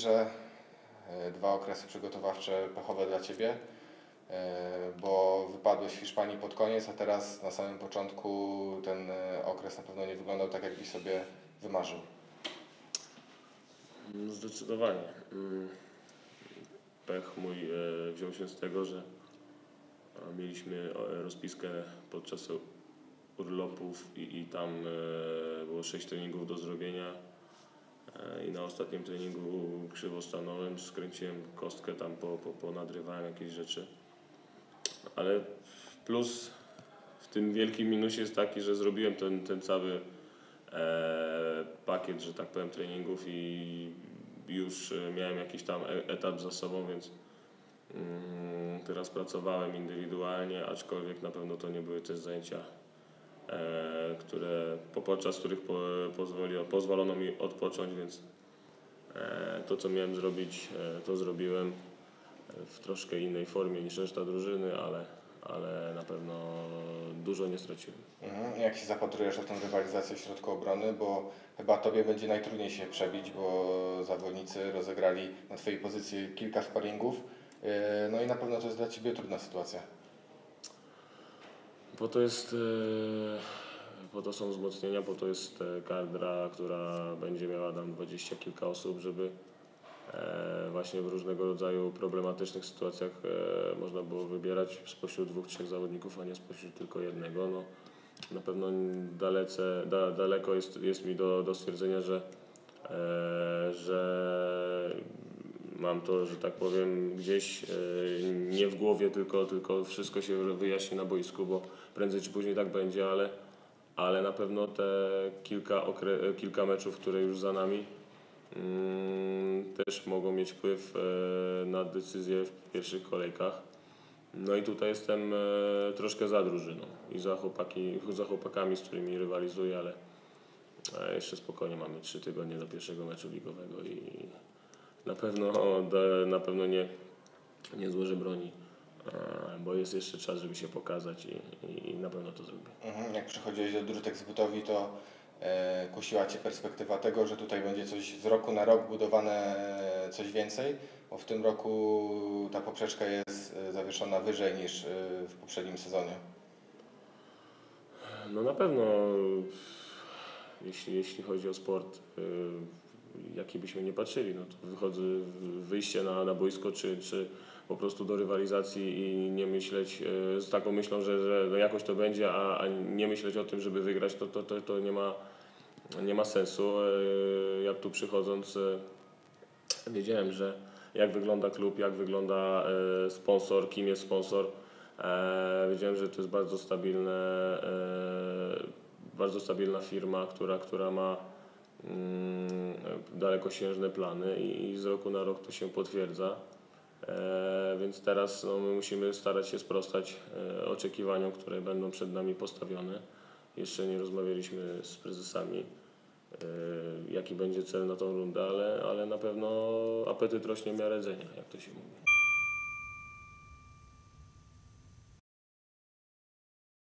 trenerze, dwa okresy przygotowawcze pechowe dla Ciebie, bo wypadłeś w Hiszpanii pod koniec, a teraz na samym początku ten okres na pewno nie wyglądał tak, jakbyś sobie wymarzył. Zdecydowanie. Pech mój wziął się z tego, że mieliśmy rozpiskę podczas urlopów i tam było 6 treningów do zrobienia i na ostatnim treningu krzywo stanąłem, skręciłem kostkę, tam ponadrywałem jakieś rzeczy. Ale plus w tym wielkim minusie jest taki, że zrobiłem ten cały pakiet, że tak powiem, treningów i już miałem jakiś tam etap za sobą, więc teraz pracowałem indywidualnie, aczkolwiek na pewno to nie były też zajęcia, podczas których pozwolono mi odpocząć, więc to, co miałem zrobić, to zrobiłem w troszkę innej formie niż reszta drużyny, ale na pewno dużo nie straciłem. Jak się zapatrujesz na tę rywalizację w środku obrony, bo chyba Tobie będzie najtrudniej się przebić, bo zawodnicy rozegrali na Twojej pozycji kilka sparingów, no i na pewno to jest dla Ciebie trudna sytuacja. Po to są wzmocnienia, po to jest kadra, która będzie miała tam 20 kilka osób, żeby właśnie w różnego rodzaju problematycznych sytuacjach można było wybierać spośród 2-3 zawodników, a nie spośród tylko jednego. No, na pewno daleko jest mi do stwierdzenia, że mam to, że tak powiem, gdzieś nie w głowie, tylko wszystko się wyjaśni na boisku, bo prędzej czy później tak będzie, ale na pewno te kilka meczów, które już za nami, też mogą mieć wpływ na decyzje w pierwszych kolejkach. No i tutaj jestem troszkę za drużyną i za chłopakami, z którymi rywalizuję, ale jeszcze spokojnie, mamy 3 tygodnie do pierwszego meczu ligowego i na pewno nie złożę broni, bo jest jeszcze czas, żeby się pokazać i na pewno to zrobię. Jak przychodziłeś do Drutek Zbytowi, to kusiła Cię perspektywa tego, że tutaj będzie coś z roku na rok budowane coś więcej, bo w tym roku ta poprzeczka jest zawieszona wyżej niż w poprzednim sezonie. No na pewno, jeśli chodzi o sport, jaki byśmy nie patrzyli, no to wyjście na boisko, czy po prostu do rywalizacji i nie myśleć z taką myślą, że jakoś to będzie, a nie myśleć o tym, żeby wygrać, to nie ma sensu. Ja tu przychodząc wiedziałem, że jak wygląda klub, jak wygląda sponsor, kim jest sponsor. Wiedziałem, że to jest bardzo stabilna firma, która ma dalekosiężne plany i z roku na rok to się potwierdza. Więc teraz my musimy starać się sprostać oczekiwaniom, które będą przed nami postawione. Jeszcze nie rozmawialiśmy z prezesami, jaki będzie cel na tą rundę, ale na pewno apetyt rośnie w miarę jedzenia, jak to się mówi.